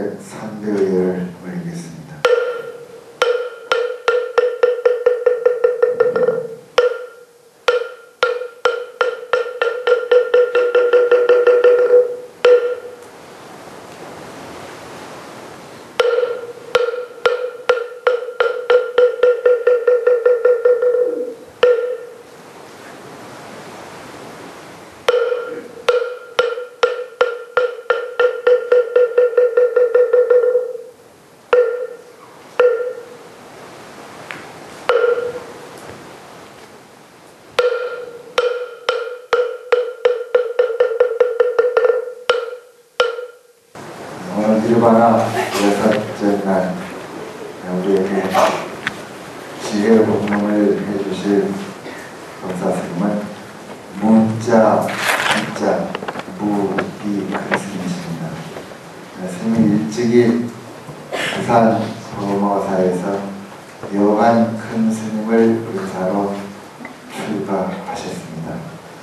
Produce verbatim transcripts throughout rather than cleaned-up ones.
제 삼 대 의회를 올리겠습니다. 오늘 일반화 여섯째 날 우리에게 지혜 법문을 해주실 법사 스님은 문자, 한자, 무비 큰 스님이십니다. 스님이 일찍이 부산 법무사에서 여한 큰 스님을 의사로 출가하셨습니다.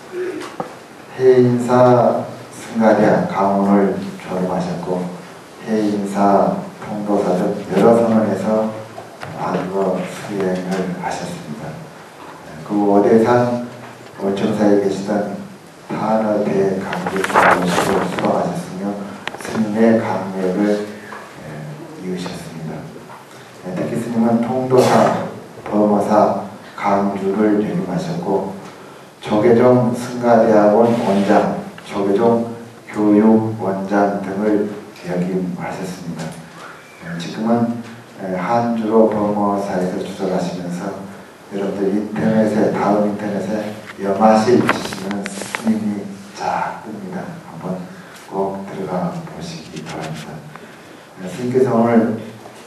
해인사 승가대학 강원을 졸업하셨고 해인사, 통도사 등 여러 선원에서 안거 수행을 하셨습니다. 그 오대산 원청사에 계시던 탄어 대강객사로서 수행하셨으며 스님의 강맥을 이으셨습니다. 특히 스님은 통도사, 법무사, 강주를 역임하셨고 조계종 승가대학원 원장, 조계종 교육원장 등을 역임하셨습니다. 지금은 한주로 법무사에서 주석하시면서 여러분들 인터넷에, 다음 인터넷에 염화실 치시면 스님이 쫙 뜹니다. 한번 꼭 들어가 보시기 바랍니다. 스님께서 오늘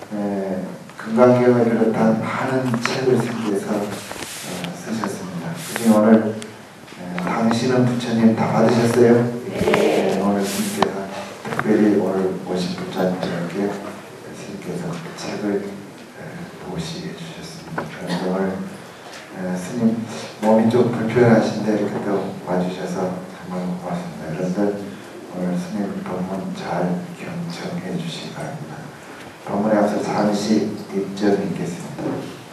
금강경을 비롯한 많은 책을 스님께서 쓰셨습니다. 스님 오늘 당신은 부처님 다 받으셨어요? 네. 오늘 스님께서 특별히 오늘 오신 부처님께 스님께서 책을 보시게 해주셨습니다. 그래서 오늘 스님 몸이 좀 불편하신데 이렇게 또 와주셔서 정말 고맙습니다. 여러분들 오늘 스님 법문 잘 경청해 주시기 바랍니다. 법문에 앞서 잠시 입점 있겠습니다.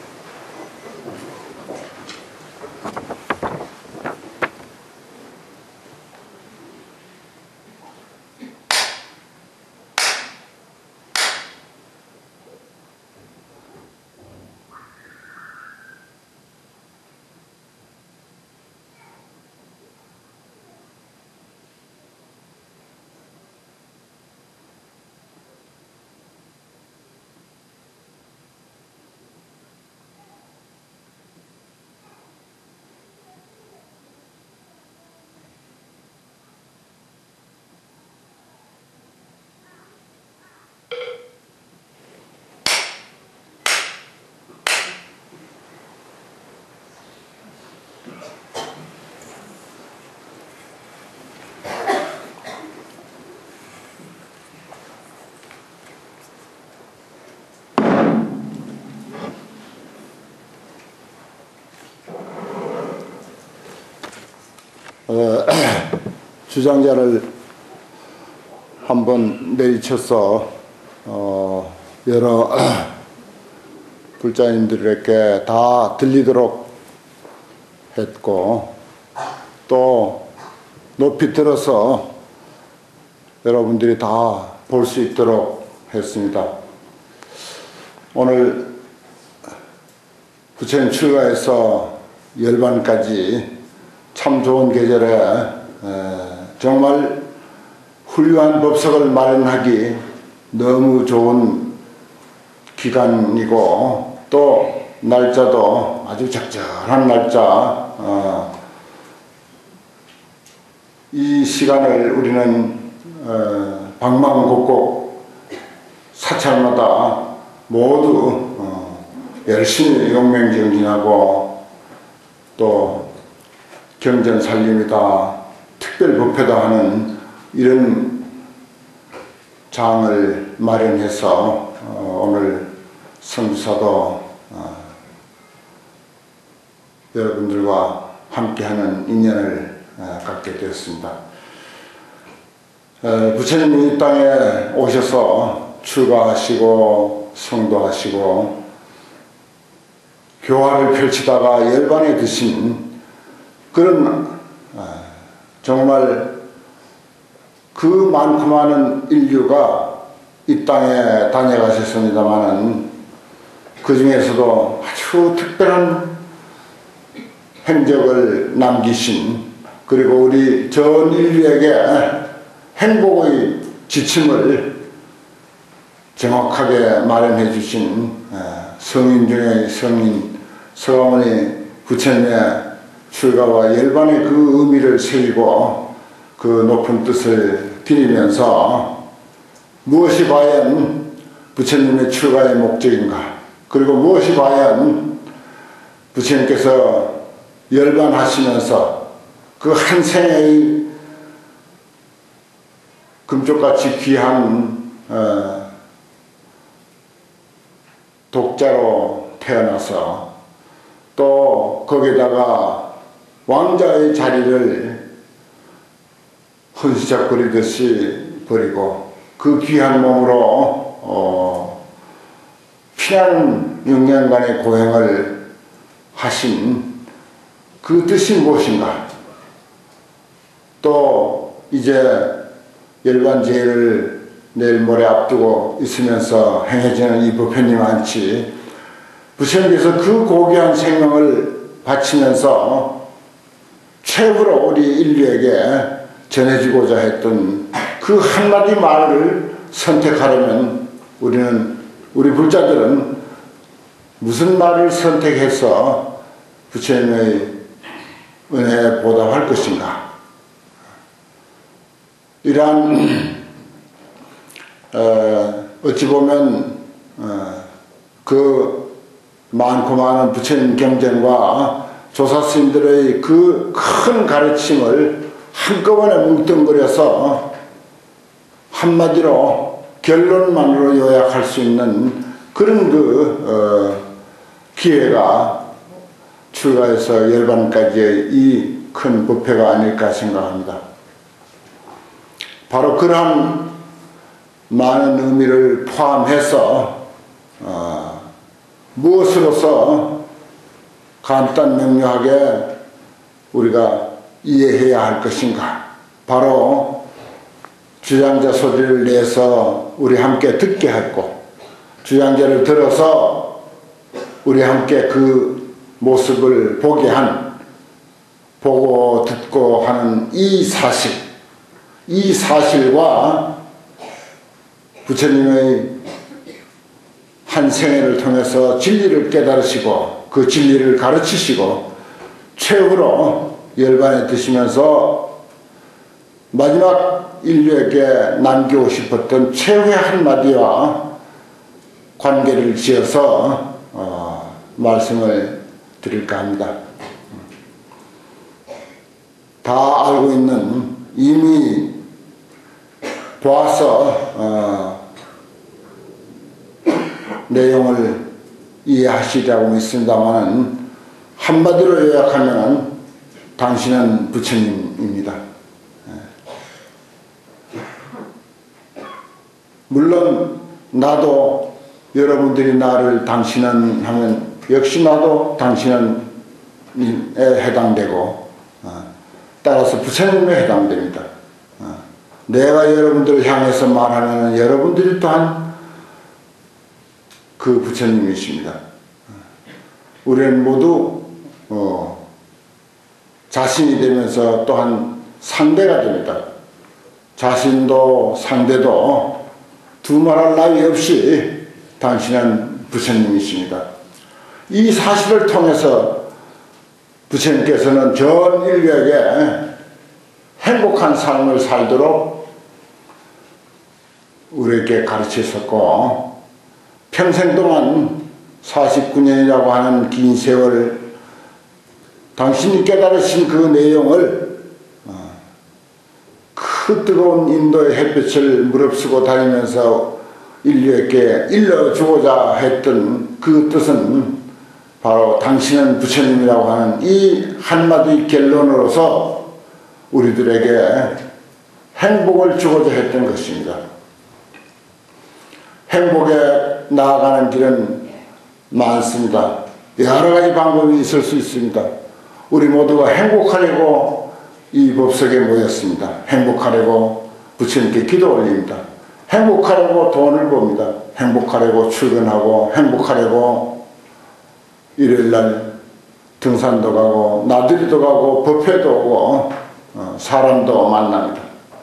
어, 주장자를 한번 내리쳐서 어, 여러 불자님들에게 다 들리도록 했고 또 높이 들어서 여러분들이 다 볼 수 있도록 했습니다. 오늘 부처님 출가해서 열반까지 참 좋은 계절에 에, 정말 훌륭한 법석을 마련하기 너무 좋은 기간이고 또 날짜도 아주 적절한 날짜. 어, 이 시간을 우리는 어, 방방곡곡 사찰마다 모두 어, 열심히 용맹정진하고 또 경전살림이다, 특별법회다 하는 이런 장을 마련해서 어, 오늘 성주사도 어, 여러분들과 함께하는 인연을 어, 갖게 되었습니다. 어, 부처님이 이 땅에 오셔서 출가하시고 성도하시고 교화를 펼치다가 열반에 드신 그런 정말 그 많고 많은 인류가 이 땅에 다녀가셨습니다마는 그 중에서도 아주 특별한 행적을 남기신, 그리고 우리 전 인류에게 행복의 지침을 정확하게 마련해 주신 성인 중의 성인 서가모니 부처님의 출가와 열반의 그 의미를 새기고 그 높은 뜻을 드리면서 무엇이 과연 부처님의 출가의 목적인가, 그리고 무엇이 과연 부처님께서 열반하시면서 그 한 생의 금쪽같이 귀한 어, 독자로 태어나서 또 거기다가 왕자의 자리를 헌시작거리듯이 버리고 그 귀한 몸으로 어, 피난 육 년간의 고행을 하신 그 뜻이 무엇인가? 또 이제 열반제를 내일 모레 앞두고 있으면서 행해지는 이 법회님 안치 부처님께서 그 고귀한 생명을 바치면서 최후로 우리 인류에게 전해주고자 했던 그 한마디 말을 선택하려면 우리는, 우리 불자들은 무슨 말을 선택해서 부처님의 은혜에 보답할 것인가? 이러한 어, 어찌 보면 어, 그 많고 많은 부처님 경전과 조사스님들의 그 큰 가르침을 한꺼번에 뭉뚱그려서 한마디로 결론만으로 요약할 수 있는 그런 그 어, 기회가 출가해서 열반까지의 이 큰 법회가 아닐까 생각합니다. 바로 그러한 많은 의미를 포함해서 어, 무엇으로서 간단 명료하게 우리가 이해해야 할 것인가? 바로 주장자 소리를 내서 우리 함께 듣게 했고, 주장자를 들어서 우리 함께 그 모습을 보게 한, 보고 듣고 하는 이 사실, 이 사실과 부처님의 한 생애를 통해서 진리를 깨달으시고 그 진리를 가르치시고 최후로 열반에 드시면서 마지막 인류에게 남기고 싶었던 최후의 한마디와 관계를 지어서 어, 말씀을 드릴까 합니다. 다 알고 있는, 이미 보아서 어, 내용을 이해하시리라고 믿습니다만 한마디로 요약하면 당신은 부처님입니다. 물론 나도, 여러분들이 나를 당신은 하면 역시 나도 당신은에 해당되고 따라서 부처님에 해당됩니다. 내가 여러분들을 향해서 말하면 여러분들이 또한 그 부처님이십니다. 우리는 모두 어, 자신이 되면서 또한 상대가 됩니다. 자신도 상대도 두말할 나위 없이 당신은 부처님이십니다. 이 사실을 통해서 부처님께서는 전 인류에게 행복한 삶을 살도록 우리에게 가르치셨고, 평생 동안 사십구 년이라고 하는 긴 세월 당신이 깨달으신 그 내용을 그 뜨거운 인도의 햇빛을 무릅쓰고 다니면서 인류에게 일러주고자 했던 그 뜻은 바로 당신은 부처님이라고 하는 이 한마디 결론으로서 우리들에게 행복을 주고자 했던 것입니다. 행복에 나아가는 길은 많습니다. 여러 가지 방법이 있을 수 있습니다. 우리 모두가 행복하려고 이 법석에 모였습니다. 행복하려고 부처님께 기도 올립니다. 행복하려고 돈을 봅니다. 행복하려고 출근하고, 행복하려고 일요일날 등산도 가고, 나들이도 가고, 법회도 오고, 어, 사람도 만납니다.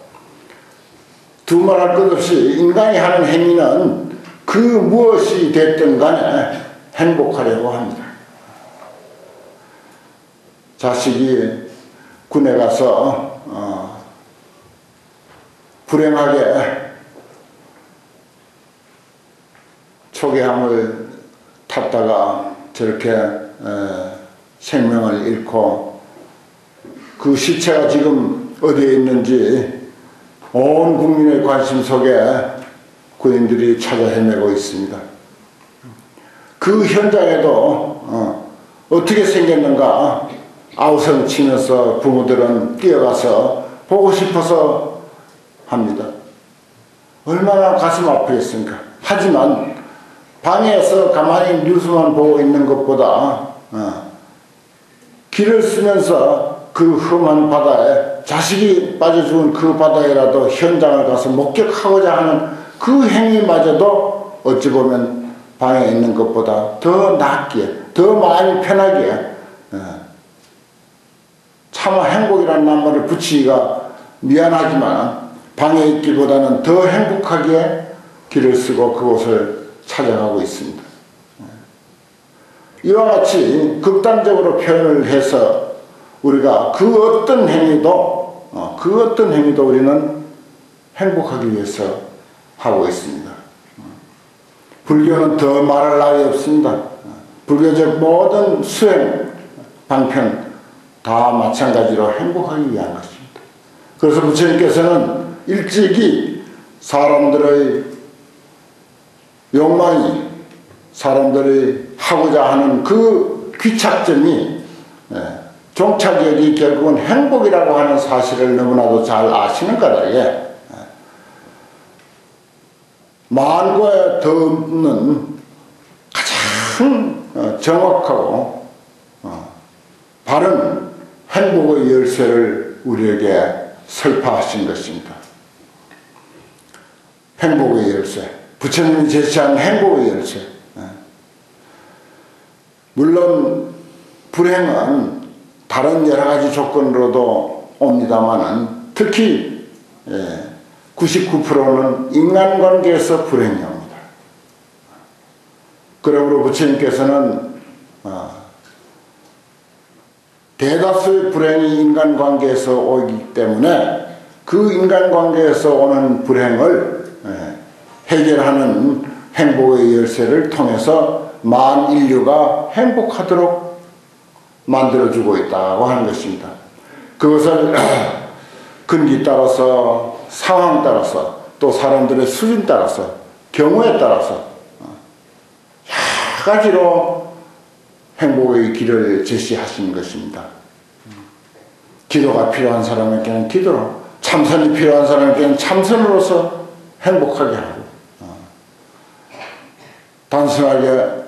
두말할 것 없이 인간이 하는 행위는 그 무엇이 됐든 간에 행복하려고 합니다. 자식이 군에 가서 어, 불행하게 초계함을 탔다가 저렇게 에, 생명을 잃고 그 시체가 지금 어디에 있는지 온 국민의 관심 속에 군인들이 찾아 헤매고 있습니다. 그 현장에도 어, 어떻게 생겼는가 아우성 치면서 부모들은 뛰어가서 보고 싶어서 합니다. 얼마나 가슴 아프겠습니까? 하지만 방에서 가만히 뉴스만 보고 있는 것보다 어, 길을 쓰면서 그 험한 바다에 자식이 빠져 죽은 그 바다에라도 현장을 가서 목격하고자 하는 그 행위마저도 어찌 보면 방에 있는 것보다 더 낫기에, 더 마음이 편하기에 어, 차마 행복이라는 낱말을 붙이기가 미안하지만 방에 있기보다는 더 행복하게 길을 쓰고 그곳을 찾아가고 있습니다. 이와 같이 극단적으로 표현을 해서 우리가 그 어떤 행위도 어, 그 어떤 행위도 우리는 행복하기 위해서 하고 있습니다. 불교는 더 말할 나위 없습니다. 불교적 모든 수행, 방편 다 마찬가지로 행복하기 위한 것입니다. 그래서 부처님께서는 일찍이 사람들의 욕망이, 사람들이 하고자 하는 그 귀착점이 종착역이 결국은 행복이라고 하는 사실을 너무나도 잘 아시는 까닭에 만고에 더 없는 가장 정확하고 바른 행복의 열쇠를 우리에게 설파하신 것입니다. 행복의 열쇠, 부처님이 제시한 행복의 열쇠. 물론 불행은 다른 여러 가지 조건으로도 옵니다마는 특히 구십구 퍼센트는 인간관계에서 불행이 옵니다. 그러므로 부처님께서는 대다수의 불행이 인간관계에서 오기 때문에 그 인간관계에서 오는 불행을 해결하는 행복의 열쇠를 통해서 만 인류가 행복하도록 만들어주고 있다고 하는 것입니다. 그것을 근기 따라서, 상황 따라서, 또 사람들의 수준 따라서, 경우에 따라서 여러 가지로 행복의 길을 제시하신 것입니다. 기도가 필요한 사람에게는 기도로, 참선이 필요한 사람에게는 참선으로서 행복하게 하고, 단순하게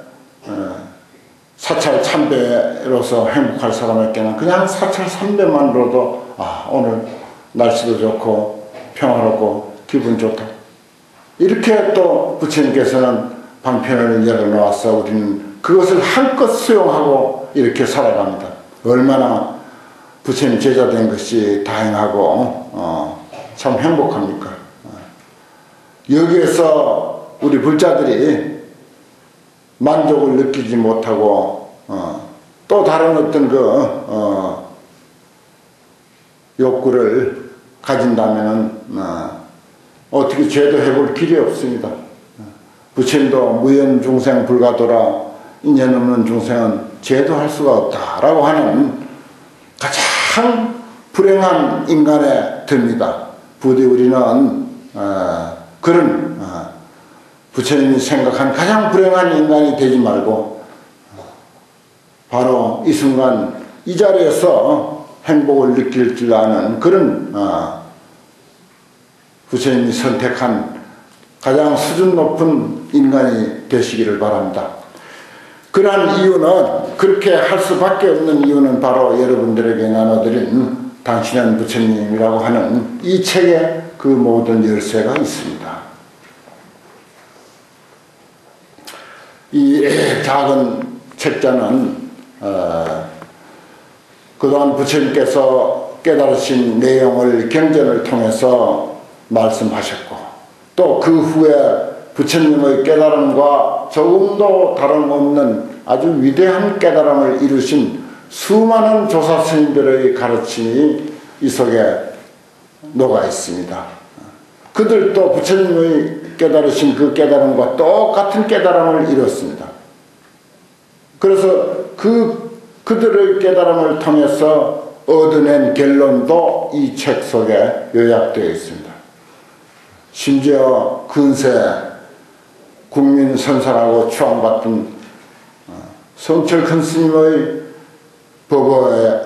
사찰 참배로서 행복할 사람에게는 그냥 사찰 삼배만으로도 아, 오늘 날씨도 좋고 평화롭고 기분 좋다. 이렇게 또 부처님께서는 방편을 열어놓아서 우리는 그것을 한껏 수용하고 이렇게 살아갑니다. 얼마나 부처님 제자 된 것이 다행하고 어, 참 행복합니까? 여기에서 우리 불자들이 만족을 느끼지 못하고 어, 또 다른 어떤 그 어, 욕구를 가진다면은 어, 어떻게 죄도 해볼 길이 없습니다. 부처님도 무연 중생 불가도라, 인연 없는 중생은 죄도 할 수가 없다라고 하는 가장 불행한 인간에 듭니다. 부디 우리는 어, 그런 어, 부처님이 생각한 가장 불행한 인간이 되지 말고 바로 이 순간 이 자리에서 행복을 느낄 줄 아는 그런 어, 부처님이 선택한 가장 수준 높은 인간이 되시기를 바랍니다. 그러한 이유는, 그렇게 할 수밖에 없는 이유는 바로 여러분들에게 나눠드린 당신은 부처님이라고 하는 이 책에 그 모든 열쇠가 있습니다. 이 작은 책자는 어, 그동안 부처님께서 깨달으신 내용을 경전을 통해서 말씀하셨고, 또 그 후에 부처님의 깨달음과 조금도 다름없는 아주 위대한 깨달음을 이루신 수많은 조사 스님들의 가르침이 이 속에 녹아 있습니다. 그들도 부처님의 깨달으신 그 깨달음과 똑같은 깨달음을 이뤘습니다. 그래서 그, 그들의 깨달음을 통해서 얻어낸 결론도 이 책 속에 요약되어 있습니다. 심지어 근세 국민 선사라고 추앙받던 성철 큰 스님의 법어에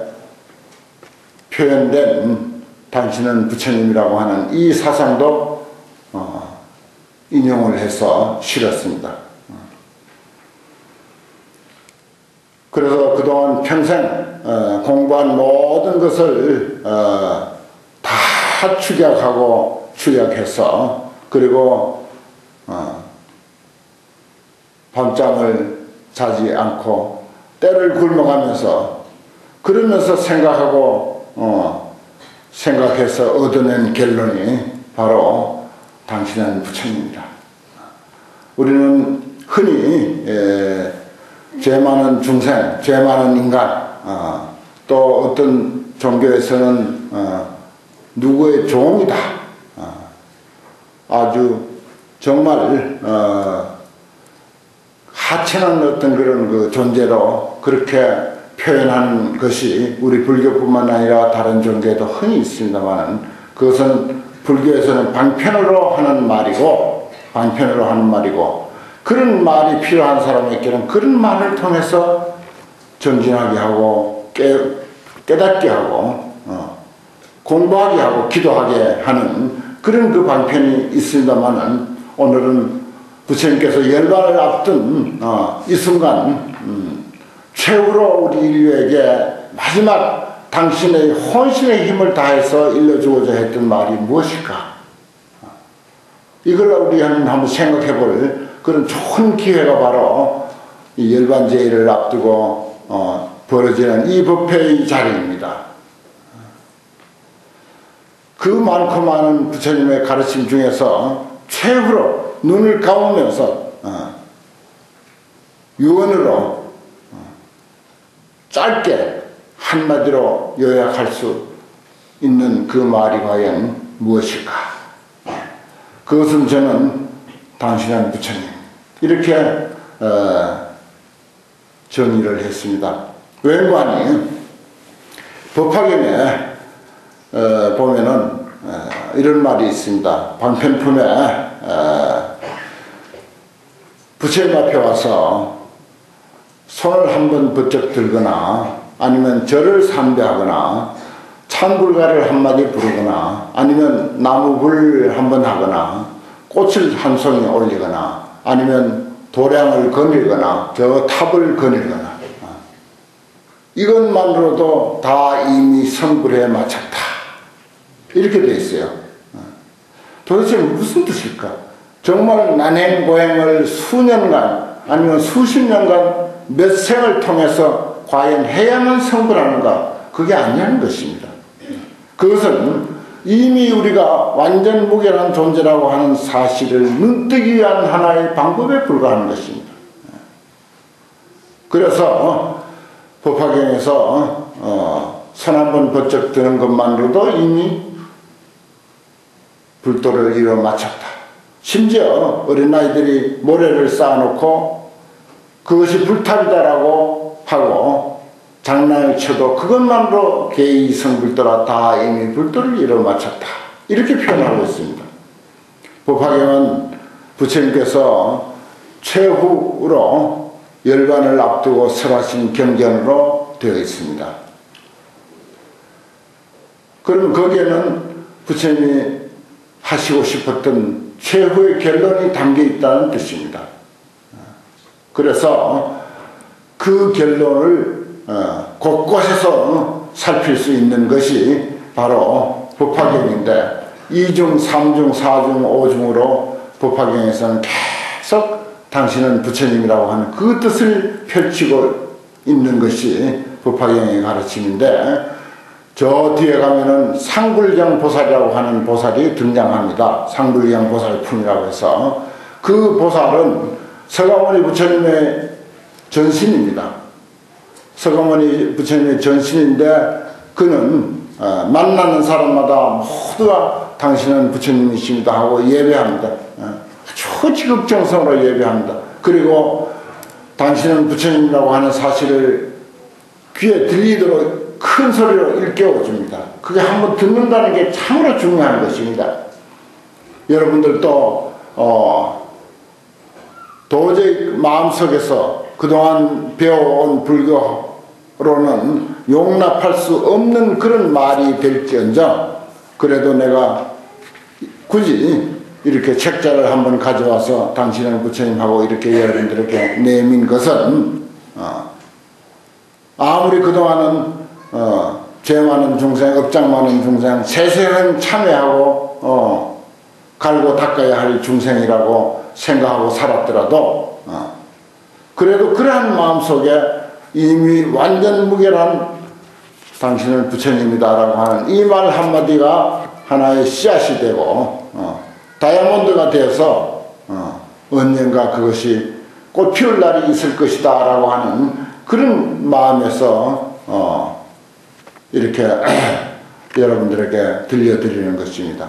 표현된 당신은 부처님이라고 하는 이 사상도 어, 인용을 해서 실었습니다. 그래서 그동안 평생 어, 공부한 모든 것을 어, 다 축약하고 축약해서, 그리고 어, 밤잠을 자지 않고 때를 굶어가면서 그러면서 생각하고 어, 생각해서 얻어낸 결론이 바로 당신은 부처님이다. 우리는 흔히 에, 죄 많은 중생, 죄 많은 인간, 어, 또 어떤 종교에서는 어, 누구의 종이다, 어, 아주 정말 어, 하찮은 어떤 그런 그 존재로 그렇게 표현하는 것이 우리 불교뿐만 아니라 다른 종교에도 흔히 있습니다만, 그것은 불교에서는 방편으로 하는 말이고, 방편으로 하는 말이고, 그런 말이 필요한 사람에게는 그런 말을 통해서 정진하게 하고 깨, 깨닫게 하고 어, 공부하게 하고 기도하게 하는 그런 그 방편이 있습니다만, 오늘은 부처님께서 열반을 앞둔 어, 이 순간 음, 최후로 우리 인류에게 마지막 당신의 혼신의 힘을 다해서 일러주고자 했던 말이 무엇일까? 이걸 우리 한번 생각해 볼 그런 좋은 기회가 바로 이 열반제의를 앞두고 어, 벌어지는 이 법회의 자리입니다. 그 많고 많은 부처님의 가르침 중에서 최후로 눈을 감으면서 어, 유언으로 어, 짧게 한마디로 요약할 수 있는 그 말이 과연 무엇일까? 그것은 저는 당신은 부처님, 이렇게 어, 정의를 했습니다. 웬관이 법화경에 어, 보면은 어, 이런 말이 있습니다. 방편품에 어, 부처님 앞에 와서 손을 한번 번쩍 들거나, 아니면 절을 삼배하거나, 찬불가를 한마디 부르거나, 아니면 나무불 한번 하거나, 꽃을 한 송이 올리거나, 아니면 도량을 거닐거나, 저 탑을 거닐거나, 이것만으로도 다 이미 성불에 마쳤다, 이렇게 되어 있어요. 도대체 무슨 뜻일까? 정말 난행고행을 수년간 아니면 수십 년간 몇 생을 통해서 과연 해야만 성불하는가? 그게 아니라는 것입니다. 그것은 이미 우리가 완전 무결한 존재라고 하는 사실을 눈뜨기 위한 하나의 방법에 불과한 것입니다. 그래서 법화경에서 어, 손 한번 번쩍 드는 것만으로도 이미 불도를 이뤄 마쳤다. 심지어 어린아이들이 모래를 쌓아놓고 그것이 불탑이다라고 하고 장난을 쳐도 그것만으로 개의 성불도라 다 이미 불도를 이뤄 마쳤다, 이렇게 표현하고 있습니다. 법화경은 부처님께서 최후로 열반을 앞두고 설하신 경전으로 되어 있습니다. 그럼 거기에는 부처님이 하시고 싶었던 최후의 결론이 담겨 있다는 뜻입니다. 그래서 그 결론을 곳곳에서 살필 수 있는 것이 바로 법화경인데 이중, 삼중, 사중, 오중으로 법화경에서는 계속 당신은 부처님이라고 하는 그 뜻을 펼치고 있는 것이 법화경의 가르침인데, 저 뒤에 가면은 상불경 보살이라고 하는 보살이 등장합니다. 상불경 보살품이라고 해서 그 보살은 서가모니 부처님의 전신입니다. 서가모니 부처님의 전신인데 그는 어, 만나는 사람마다 모두가 당신은 부처님이십니다 하고 예배합니다. 아주 지극정성으로 예배합니다. 그리고 당신은 부처님이라고 하는 사실을 귀에 들리도록 큰 소리로 일깨워줍니다. 그게 한번 듣는다는 게 참으로 중요한 것입니다. 여러분들도 어, 도저히 마음속에서 그동안 배워온 불교로는 용납할 수 없는 그런 말이 될지언정, 그래도 내가 굳이 이렇게 책자를 한번 가져와서 당신은 부처님하고 이렇게 여러분들에게 내민 것은 어, 아무리 그동안은 어, 죄 많은 중생, 업장 많은 중생, 세세한 참회하고 어, 갈고 닦아야 할 중생이라고 생각하고 살았더라도 어, 그래도 그러한 마음속에 이미 완전 무결한 당신은 부처님이다라고 하는 이 말 한마디가 하나의 씨앗이 되고 어, 다이아몬드가 되어서 어, 언젠가 그것이 꽃 피울 날이 있을 것이다 라고 하는 그런 마음에서 어, 이렇게 여러분들에게 들려드리는 것입니다.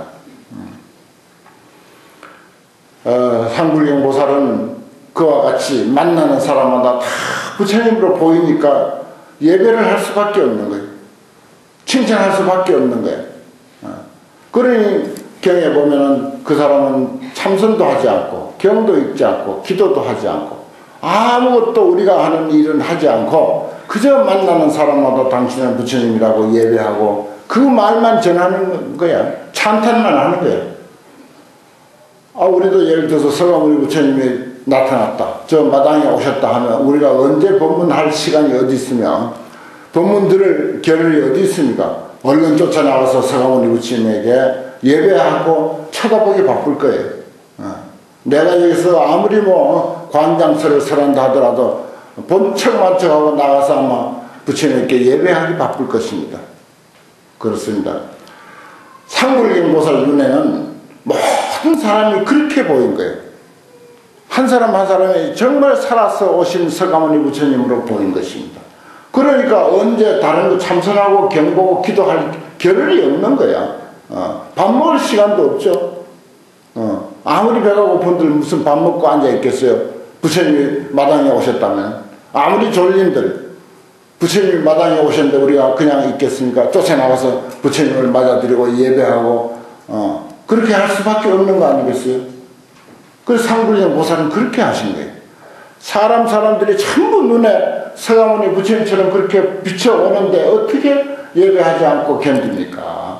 어, 상불경 보살은 그와 같이 만나는 사람마다 다 부처님으로 보이니까 예배를 할 수밖에 없는 거예요. 칭찬할 수밖에 없는 거예요. 어. 그러니 경에 보면은 그 사람은 참선도 하지 않고 경도 읽지 않고 기도도 하지 않고 아무것도 우리가 하는 일은 하지 않고 그저 만나는 사람마다 당신은 부처님이라고 예배하고 그 말만 전하는 거야. 찬탄만 하는 거야. 아, 우리도 예를 들어서 서가모니 부처님이 나타났다, 저 마당에 오셨다 하면 우리가 언제 법문할 시간이 어디 있으며 법문 들을 겨를이 어디 있습니까? 얼른 쫓아나가서 서가모니 부처님에게 예배하고 쳐다보기 바쁠 거예요. 어. 내가 여기서 아무리 뭐 관장서를 설한다 하더라도 본척만척하고 나가서 아마 부처님께 예배하기 바쁠 것입니다. 그렇습니다. 상불경 보살 눈에는 모든 사람이 그렇게 보인 거예요. 한 사람 한 사람이 정말 살아서 오신 서가모니 부처님으로 보인 것입니다. 그러니까 언제 다른 거 참선하고 경보고 기도할 겨를이 없는 거야. 어, 밥 먹을 시간도 없죠. 어, 아무리 배가 고픈들 무슨 밥 먹고 앉아 있겠어요. 부처님이 마당에 오셨다면. 아무리 졸린들 부처님이 마당에 오셨는데 우리가 그냥 있겠습니까? 쫓아나가서 부처님을 맞아드리고 예배하고 어, 그렇게 할 수밖에 없는 거 아니겠어요? 그래서 상불경 보살은 그렇게 하신 거예요. 사람 사람들이 전부 눈에 서가모니 부처님처럼 그렇게 비춰오는데 어떻게 예배하지 않고 견딥니까?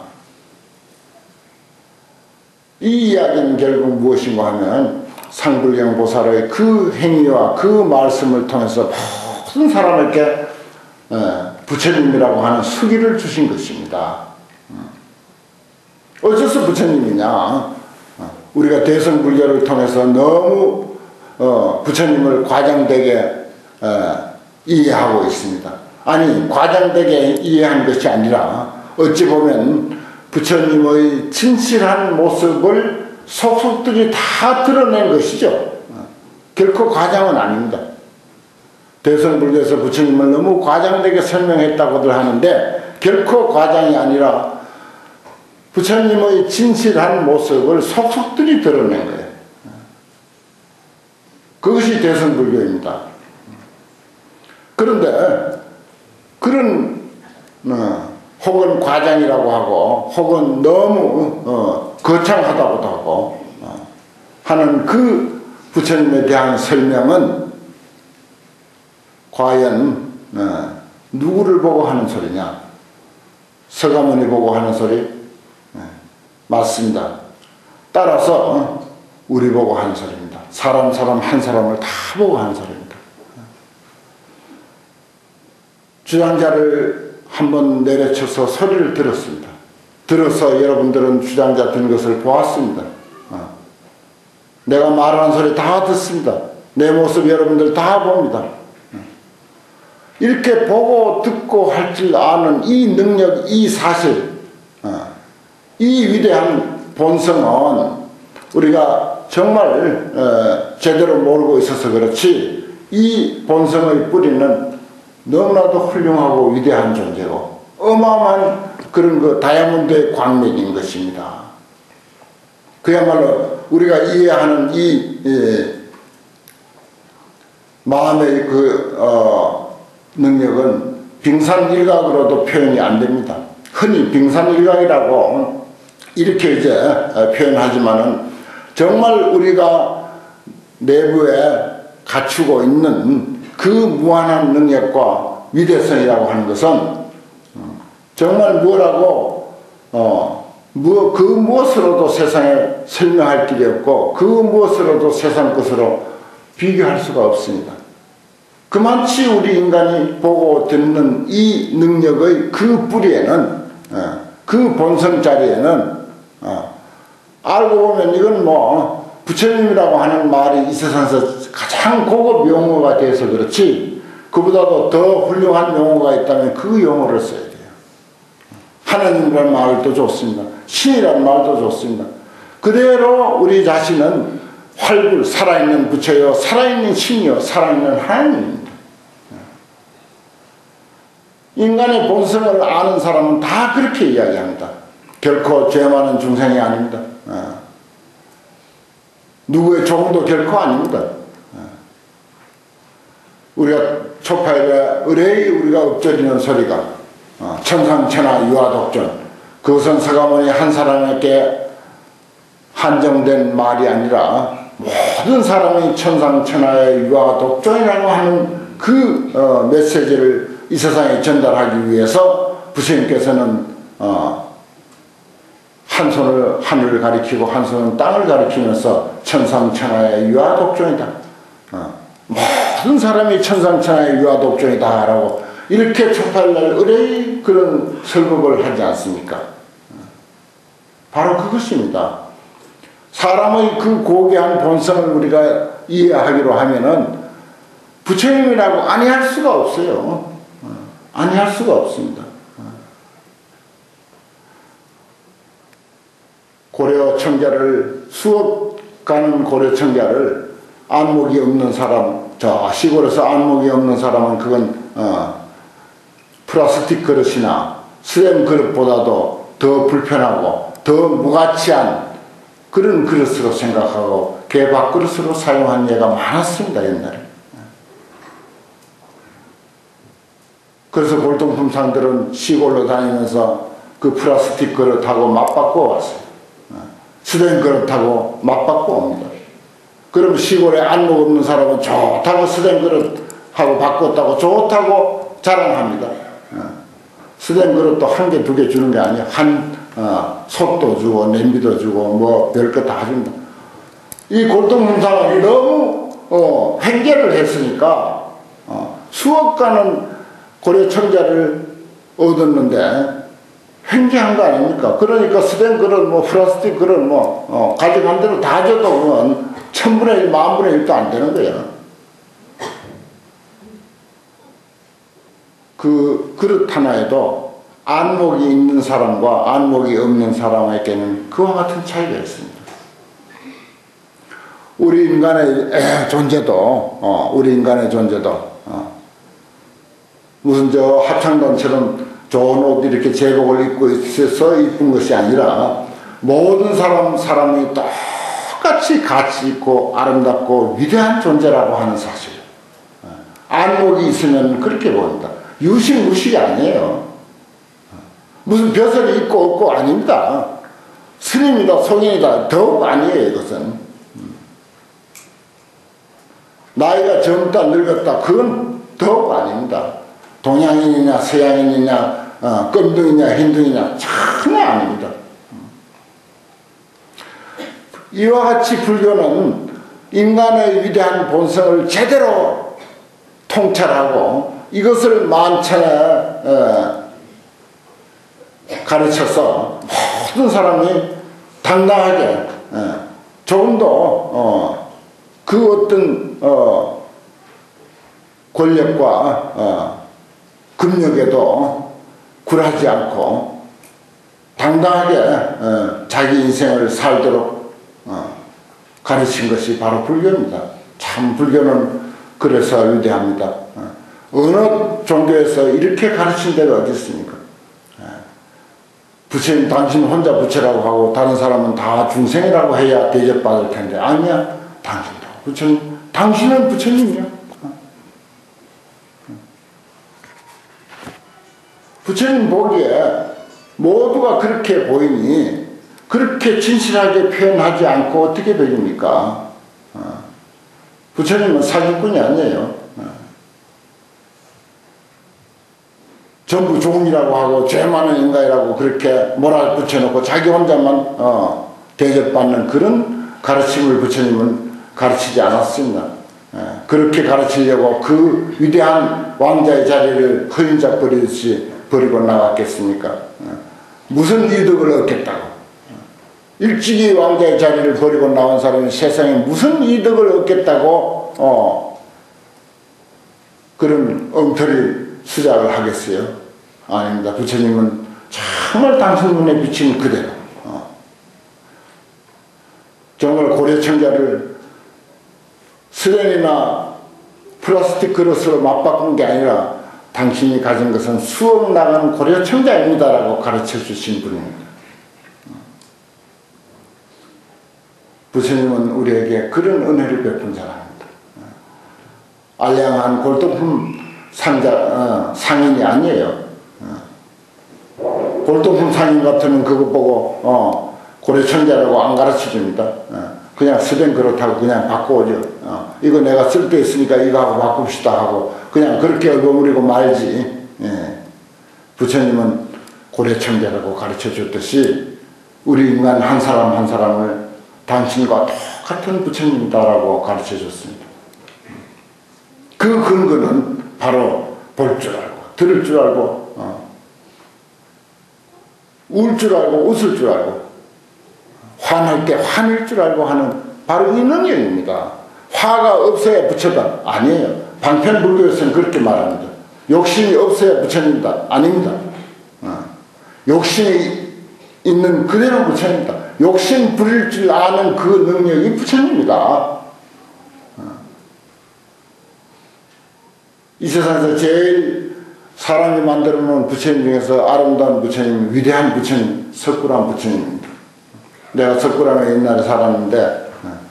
이 이야기는 결국 무엇인가 하면 상불경 보살의 그 행위와 그 말씀을 통해서 모든 사람에게 부처님이라고 하는 수기를 주신 것입니다. 어째서 부처님이냐? 우리가 대승불교를 통해서 너무 부처님을 과장되게 이해하고 있습니다. 아니, 과장되게 이해한 것이 아니라 어찌 보면 부처님의 진실한 모습을 속속들이 다 드러낸 것이죠. 결코 과장은 아닙니다. 대승불교에서 부처님을 너무 과장되게 설명했다고들 하는데 결코 과장이 아니라 부처님의 진실한 모습을 속속들이 드러낸 거예요. 그것이 대승불교입니다. 그런데 그런 어, 혹은 과장이라고 하고 혹은 너무 어, 거창하다고도 하고 어, 하는 그 부처님에 대한 설명은 과연 어, 누구를 보고 하는 소리냐? 서가모니 보고 하는 소리? 네, 맞습니다. 따라서 우리 보고 하는 소리입니다. 사람 사람 한 사람을 다 보고 하는 소리입니다. 주장자를 한번 내려쳐서 소리를 들었습니다. 들어서 여러분들은 주장자 든 것을 보았습니다. 내가 말하는 소리 다 듣습니다. 내 모습 여러분들 다 봅니다. 이렇게 보고 듣고 할 줄 아는 이 능력, 이 사실, 이 위대한 본성은 우리가 정말 제대로 모르고 있어서 그렇지, 이 본성의 뿌리는 너무나도 훌륭하고 위대한 존재고 어마어마한 그런 그 다이아몬드의 광맥인 것입니다. 그야말로 우리가 이해하는 이 예, 마음의 그 어, 능력은 빙산일각으로도 표현이 안 됩니다. 흔히 빙산일각이라고 이렇게 이제 표현하지만은 정말 우리가 내부에 갖추고 있는 그 무한한 능력과 위대성이라고 하는 것은 정말 뭐라고 어, 뭐, 그 무엇으로도 세상에 설명할 길이 없고 그 무엇으로도 세상 것으로 비교할 수가 없습니다. 그만치 우리 인간이 보고 듣는 이 능력의 그 뿌리에는 어, 그 본성 자리에는 어, 알고 보면 이건 뭐 부처님이라고 하는 말이 이 세상에서 가장 고급 용어가 돼서 그렇지, 그보다도 더 훌륭한 용어가 있다면 그 용어를 써야 돼요. 하나님이라는 말도 좋습니다. 신이라는 말도 좋습니다. 그대로 우리 자신은 활불 살아있는 부처요, 살아있는 신이요, 살아있는 하나님입니다. 인간의 본성을 아는 사람은 다 그렇게 이야기합니다. 결코 죄 많은 중생이 아닙니다. 누구의 종도 결코 아닙니다. 우리가 초파일에 의뢰의 우리가 읊조리는 소리가 천상천하 유아독존, 그것은 서가모니 한 사람에게 한정된 말이 아니라 모든 사람이 천상천하의 유아독존이라고 하는 그 어, 메시지를 이 세상에 전달하기 위해서 부처님께서는 어, 한 손을 하늘을 가리키고 한 손은 땅을 가리키면서 천상천하의 유아독존이다, 어, 모든 사람이 천상천하의 유아독존이다 라고 이렇게 초팔날 의뢰의 그런 설법을 하지 않습니까? 바로 그것입니다. 사람의 그 고귀한 본성을 우리가 이해하기로 하면은 부처님이라고 아니할 수가 없어요. 아니할 수가 없습니다. 고려 청자를 수억 가는 고려 청자를 안목이 없는 사람, 저 시골에서 안목이 없는 사람은 그건 어, 플라스틱 그릇이나 수렘 그릇보다도 더 불편하고 더 무가치한 그런 그릇으로 생각하고 개밥그릇으로 사용한 예가 많았습니다, 옛날에. 그래서 골동품상들은 시골로 다니면서 그 플라스틱 그릇하고 맞바꿔 왔어요. 수렘 그릇하고 맞바꿔 옵니다. 그럼 시골에 안목 없는 사람은 좋다고 수렘 그릇하고 바꿨다고 좋다고 자랑합니다. 수렘 그릇도 한 개, 두 개 주는 게 아니야. 한, 어, 솥도 주고, 냄비도 주고, 뭐, 별것 다 준다. 이 골동품상은 너무, 어, 횡재를 했으니까, 어, 수억 가는 고려 청자를 얻었는데, 횡재한 거 아닙니까? 그러니까 수렘 그릇, 뭐, 플라스틱 그릇, 뭐, 어, 가져간 대로 다 줘도 그건 천분의 일, 만분의 일도 안 되는 거예요. 그 그릇 하나에도 안목이 있는 사람과 안목이 없는 사람에게는 그와 같은 차이가 있습니다. 우리 인간의 존재도 어, 우리 인간의 존재도 어, 무슨 저 합창단처럼 좋은 옷 이렇게 제복을 입고 있어서 이쁜 것이 아니라 모든 사람 사람이 똑같이 가치 있고 아름답고 위대한 존재라고 하는 사실. 어, 안목이 있으면 그렇게 보인다. 유식무식이 아니에요. 무슨 벼슬이 있고 없고 아닙니다. 스님이다 성인이다 더욱 아니에요. 이것은 나이가 젊다 늙었다 그건 더욱 아닙니다. 동양인이냐 서양인이냐 어, 껌둥이냐 흰둥이냐 전혀 아닙니다. 이와 같이 불교는 인간의 위대한 본성을 제대로 통찰하고 이것을 만천에 가르쳐서 모든 사람이 당당하게 조금 더 그 어떤 권력과 금력에도 굴하지 않고 당당하게 자기 인생을 살도록 가르친 것이 바로 불교입니다. 참 불교는 그래서 위대합니다. 어느 종교에서 이렇게 가르친 데가 어디 있습니까? 부처님 당신 혼자 부처라고 하고 다른 사람은 다 중생이라고 해야 대접받을 텐데 아니야. 당신도 부처님. 당신은 부처님이야. 부처님 보기에 모두가 그렇게 보이니 그렇게 진실하게 표현하지 않고 어떻게 배웁니까? 부처님은 사기꾼이 아니에요. 전부 종이라고 하고 죄 많은 인간이라고 그렇게 모랄 붙여놓고 자기 혼자만 어, 대접받는 그런 가르침을 부처님은 가르치지 않았습니다. 예, 그렇게 가르치려고 그 위대한 왕자의 자리를 허인자 버리듯이 버리고 나갔겠습니까? 예, 무슨 이득을 얻겠다고? 일찍이 왕자의 자리를 버리고 나온 사람이 세상에 무슨 이득을 얻겠다고 어, 그런 엉터리 수작을 하겠어요? 아닙니다. 부처님은 정말 당신 눈에 비친 그대로 어. 정말 고려청자를 스텐이나 플라스틱 그릇으로 맞바꾼 게 아니라 당신이 가진 것은 수억 나가는 고려청자입니다 라고 가르쳐 주신 분입니다. 부처님은 우리에게 그런 은혜를 베푼 사람입니다. 알량한 골동품 상자, 어, 상인이 아니에요. 어. 골동품 상인 같으면 그거 보고 어, 고려청자라고 안 가르쳐줍니다. 어. 그냥 쓰던 그렇다고 그냥 바꿔오죠. 어. 이거 내가 쓸 데 있으니까 이거 하고 바꿉시다 하고 그냥 그렇게 얼버무리고 말지. 예. 부처님은 고려청자라고 가르쳐줬듯이 우리 인간 한 사람 한 사람을 당신과 똑같은 부처님이다라고 가르쳐줬습니다. 그 근거는 바로 볼 줄 알고 들을 줄 알고 어. 울 줄 알고 웃을 줄 알고 화날 때 화낼 줄 알고 하는 바로 이 능력입니다. 화가 없어야 부처다 아니에요. 방편불교에서는 그렇게 말합니다. 욕심이 없어야 부처님이다 아닙니다. 어. 욕심이 있는 그대로 부처님이다. 욕심 부릴 줄 아는 그 능력이 부처님이다. 이 세상에서 제일 사람이 만들어 놓은 부처님 중에서 아름다운 부처님, 위대한 부처님, 석굴암 부처님입니다. 내가 석굴암에 옛날에 살았는데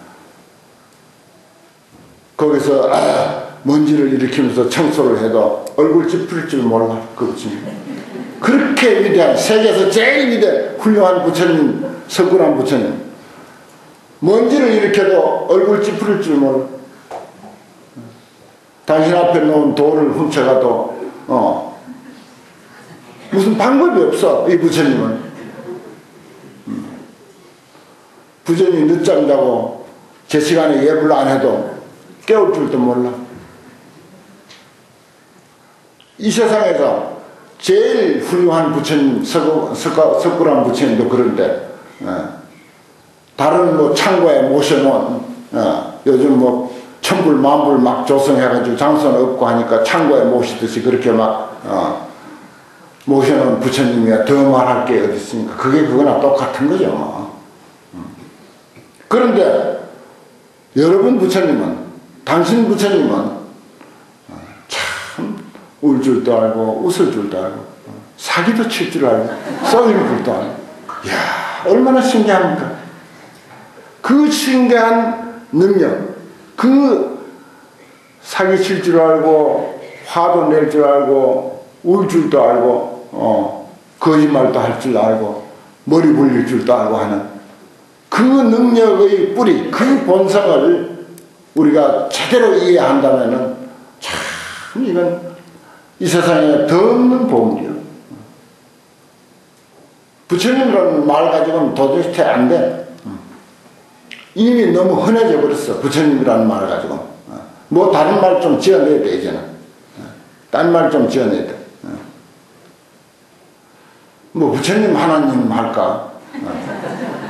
거기서 아, 먼지를 일으키면서 청소를 해도 얼굴 찌푸릴 줄 몰라 그 부처님. 그렇게 위대한 세계에서 제일 위대 훌륭한 부처님 석굴암 부처님. 먼지를 일으켜도 얼굴 찌푸릴 줄 몰라. 당신 앞에 놓은 돌을 훔쳐가도 어, 무슨 방법이 없어 이 부처님은. 부처님이 늦잠 자고 제 시간에 예불 안 해도 깨울 줄도 몰라. 이 세상에서 제일 훌륭한 부처님 석굴암 부처님도 그런데 어, 다른 뭐 창고에 모셔놓은 어, 요즘 뭐 천불 만불 막 조성해가지고 장선 없고 하니까 창고에 모시듯이 그렇게 막 어, 모셔놓은 부처님이야 더 말할 게 어디 있습니까? 그게 그거나 똑같은 거죠. 뭐. 그런데 여러분 부처님은 당신 부처님은 참 울 줄도 알고 웃을 줄도 알고 사기도 칠 줄 알고 썩일 줄도 알고 이야 얼마나 신기합니까? 그 신기한 능력 그 사기 칠 줄 알고 화도 낼 줄 알고 울 줄도 알고 어, 거짓말도 할 줄 알고 머리 불릴 줄도 알고 하는 그 능력의 뿌리 그 본성을 우리가 제대로 이해한다면 참 이건 이 세상에 더 없는 복이요. 부처님이라는 말 가지고는 도저히 안 돼. 이미 너무 흔해져 버렸어. 부처님이라는 말을 가지고. 어. 뭐 다른 말 좀 지어내야 돼 이제는. 어. 다른 말 좀 지어내야 돼. 어. 뭐 부처님 하나님 할까? 어.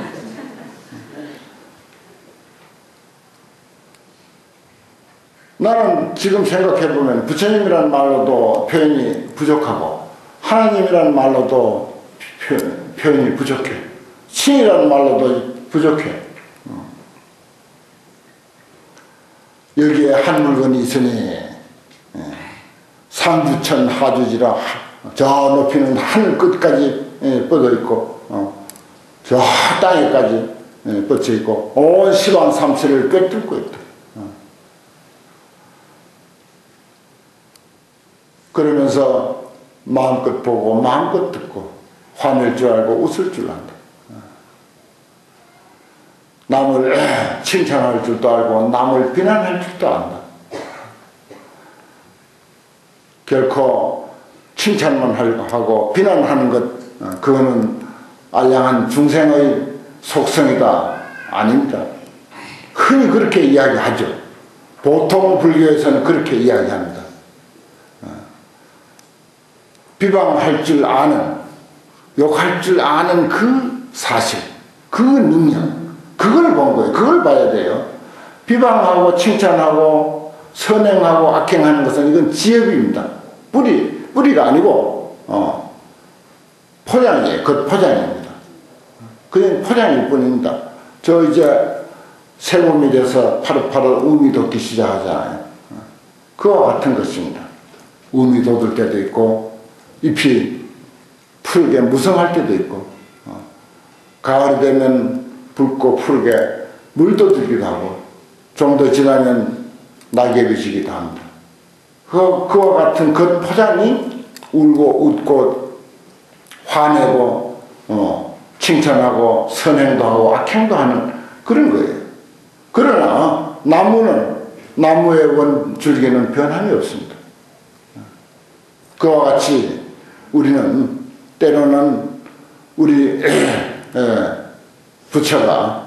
나는 지금 생각해보면 부처님이라는 말로도 표현이 부족하고 하나님이라는 말로도 표현, 표현이 부족해. 신이라는 말로도 부족해. 여기에 한 물건이 있으니 상주천 하주지라 저 높이는 하늘 끝까지 뻗어 있고 저 땅에까지 뻗쳐 있고 온 시방 삼세를 꿰뚫고 있다. 그러면서 마음껏 보고 마음껏 듣고 화낼 줄 알고 웃을 줄 안다. 남을 칭찬할 줄도 알고 남을 비난할 줄도 안다. 결코 칭찬만 하고 비난하는 것 그거는 알량한 중생의 속성이다. 아닙니다. 흔히 그렇게 이야기하죠. 보통 불교에서는 그렇게 이야기합니다. 비방할 줄 아는, 욕할 줄 아는 그 사실, 그 능력, 그걸 본 거예요. 그걸 봐야 돼요. 비방하고 칭찬하고 선행하고 악행하는 것은 이건 지엽입니다. 뿌리, 뿌리가 아니고 어, 포장이에요. 그 포장입니다. 그냥 포장일 뿐입니다. 저 이제 세봄이 돼서 파릇파릇 우미 돋기 시작하잖아요. 그와 같은 것입니다. 우미 돋을 때도 있고 잎이 푸르게 무성할 때도 있고 어. 가을이 되면 붉고 푸르게 물도 들기도 하고 좀 더 지나면 낙엽이 지기도 합니다. 그, 그와 같은 그 포장이 울고 웃고 화내고 어, 칭찬하고 선행도 하고 악행도 하는 그런 거예요. 그러나 나무는 나무의 원 줄기는 변함이 없습니다. 그와 같이 우리는 때로는 우리 부처가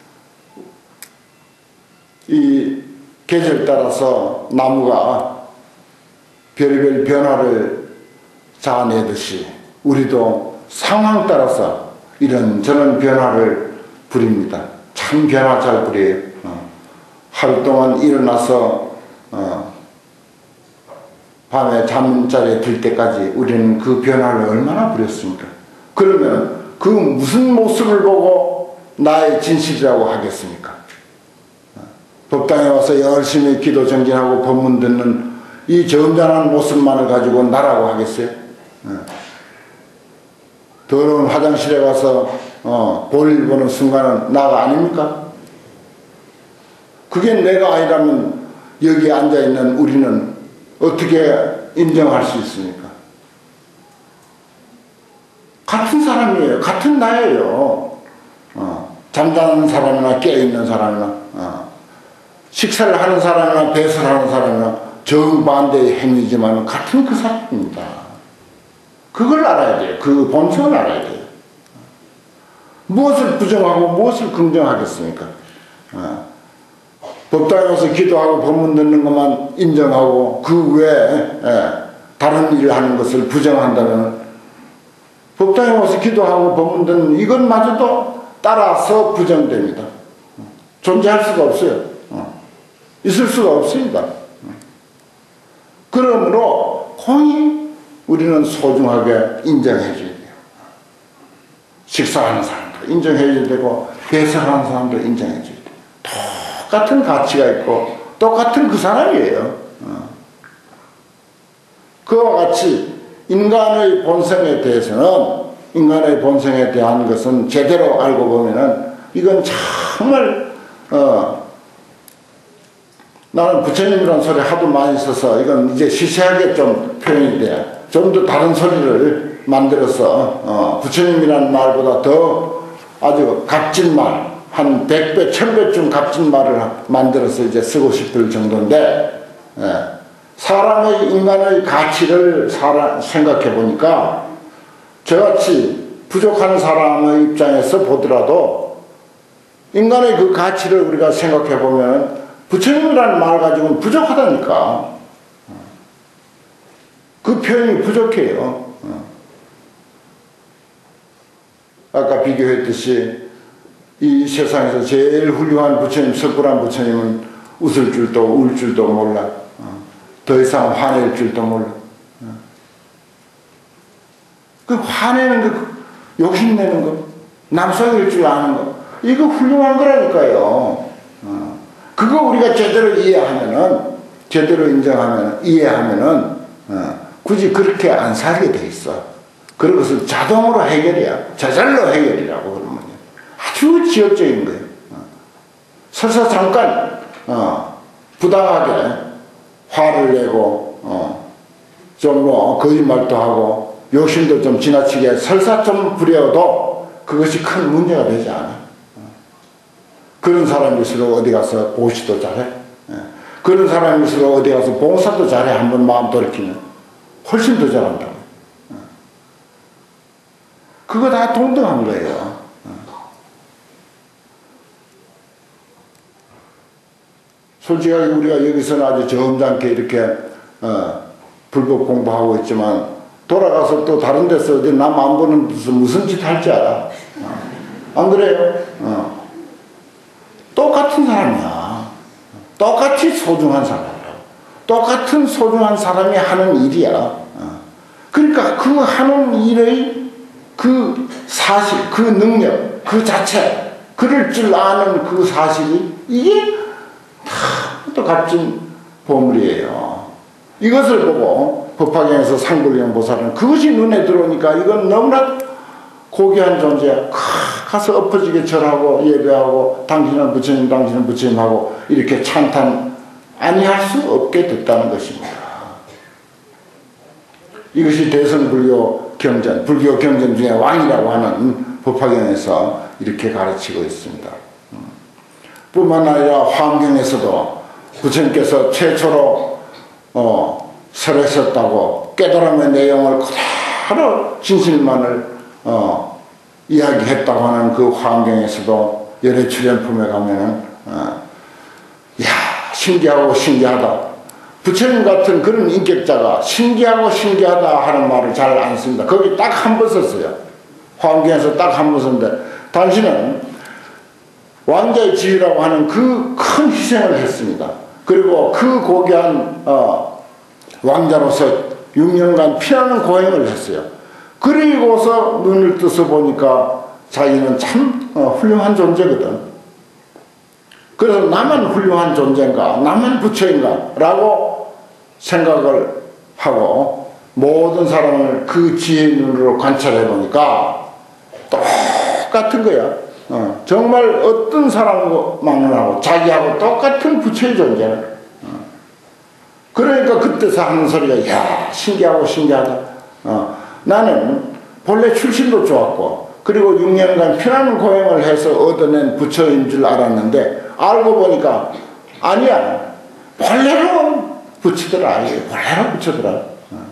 이 계절 따라서 나무가 별의별 변화를 자아내듯이 우리도 상황 따라서 이런저런 변화를 부립니다. 참 변화 잘 부려요. 어. 하루 동안 일어나서 어. 밤에 잠자리에 들 때까지 우리는 그 변화를 얼마나 부렸습니까? 그러면 그 무슨 모습을 보고 나의 진실이라고 하겠습니까? 법당에 와서 열심히 기도 정진하고 법문 듣는 이 점잖은 모습만을 가지고 나라고 하겠어요? 더러운 화장실에 가서 어, 볼일 보는 순간은 나가 아닙니까? 그게 내가 아니라면 여기 앉아있는 우리는 어떻게 인정할 수 있습니까? 같은 사람이에요. 같은 나예요. 어, 잠자는 사람이나 깨어있는 사람이나 어, 식사를 하는 사람이나 배설을 하는 사람이나 정반대의 행위지만 같은 그 사람입니다. 그걸 알아야 돼요. 그 본성을 알아야 돼요. 무엇을 부정하고 무엇을 긍정하겠습니까? 어. 법당에 와서 기도하고 법문 듣는 것만 인정하고 그 외에 예, 다른 일을 하는 것을 부정한다면 법당에 와서 기도하고 법문 듣는 이것마저도 따라서 부정됩니다. 존재할 수가 없어요. 어. 있을 수가 없습니다. 그러므로 공히 우리는 소중하게 인정해 줘야 돼요. 식사하는 사람도 인정해 줘야 되고 배설하는 사람도 인정해 줘야 돼요. 똑같은 가치가 있고 똑같은 그 사람이에요. 어. 그와 같이 인간의 본성에 대해서는 인간의 본성에 대한 것은 제대로 알고 보면은 이건 정말 어, 나는 부처님이라는 소리 하도 많이 써서 이건 이제 시시하게 좀 표현이 돼. 좀 더 다른 소리를 만들어서 어, 부처님이라는 말보다 더 아주 값진 말 한 백 배, 천 배쯤 값진 말을 만들어서 이제 쓰고 싶을 정도인데, 예. 사람의, 인간의 가치를 살아, 생각해 보니까, 저같이 부족한 사람의 입장에서 보더라도, 인간의 그 가치를 우리가 생각해 보면 부처님이라는 말 가지고는 부족하다니까. 그 표현이 부족해요. 아까 비교했듯이 이 세상에서 제일 훌륭한 부처님, 석굴한 부처님은 웃을 줄도 울 줄도 몰라. 더 이상 화낼 줄도 몰라. 그 화내는 거, 욕심내는 거, 남성일 줄 아는 거, 이거 훌륭한 거라니까요. 그거 우리가 제대로 이해하면은, 제대로 인정하면, 이해하면은, 굳이 그렇게 안 살게 돼 있어. 그런 것은 자동으로 해결이야. 저절로 해결이라고 그러면. 아주 지역적인 거예요. 설사 잠깐, 어, 부당하게 화를 내고, 어, 좀 뭐, 거짓말도 하고, 욕심도 좀 지나치게 설사 좀 부려도 그것이 큰 문제가 되지 않아. 그런 사람일수록 어디 가서 보시도 잘해. 그런 사람일수록 어디 가서 봉사도 잘해. 한번 마음 돌이키면. 훨씬 더 잘한다. 그거 다 동등한 거예요. 솔직하게 우리가 여기서는 아주 점잖게 이렇게 어, 불법 공부하고 있지만 돌아가서 또 다른 데서 어디 남 안 보는 데서 무슨 짓 할지 알아. 어. 안 그래요? 어. 똑같은 사람이야. 똑같이 소중한 사람이야. 똑같은 소중한 사람이 하는 일이야. 어. 그러니까 그 하는 일의 그 사실, 그 능력, 그 자체, 그럴 줄 아는 그 사실이 이게 다 또 값진 보물이에요. 이것을 보고 법화경에서 상불경 보살은 그것이 눈에 들어오니까 이건 너무나 고귀한 존재야. 가서 엎어지게 절하고 예배하고 당신은 부처님, 당신은 부처님하고 이렇게 찬탄 아니할 수 없게 됐다는 것입니다. 이것이 대성불교 경전, 불교 경전 중에 왕이라고 하는 법화경에서 이렇게 가르치고 있습니다. 뿐만 아니라 화엄경에서도 부처님께서 최초로 어, 설하셨다고 깨달음의 내용을 그대로 진실만을 어, 이야기했다고 하는 그 화엄경에서도 열애출연품에 가면은 어, 야 신기하고 신기하다. 부처님 같은 그런 인격자가 신기하고 신기하다 하는 말을 잘 안 씁니다. 거기 딱 한 번 썼어요. 화엄경에서 딱 한 번 썼는데 당신은 왕자의 지위라고 하는 그 큰 희생을 했습니다. 그리고 그 고귀한 어, 왕자로서 육 년간 피나는 고행을 했어요. 그리고서 눈을 떠서 보니까 자기는 참 어, 훌륭한 존재거든. 그래서 나만 훌륭한 존재인가, 나만 부처인가 라고 생각을 하고 모든 사람을 그 지혜의 눈으로 관찰해 보니까 똑같은 거야. 어, 정말 어떤 사람만하고 자기하고 똑같은 부처의 존재는. 어. 그러니까 그때서 하는 소리가 야 신기하고 신기하다. 어, 나는 본래 출신도 좋았고 그리고 육 년간 피나는 고행을 해서 얻어낸 부처인 줄 알았는데 알고 보니까 아니야. 본래로 부처더라. 본래로 부처더라. 어.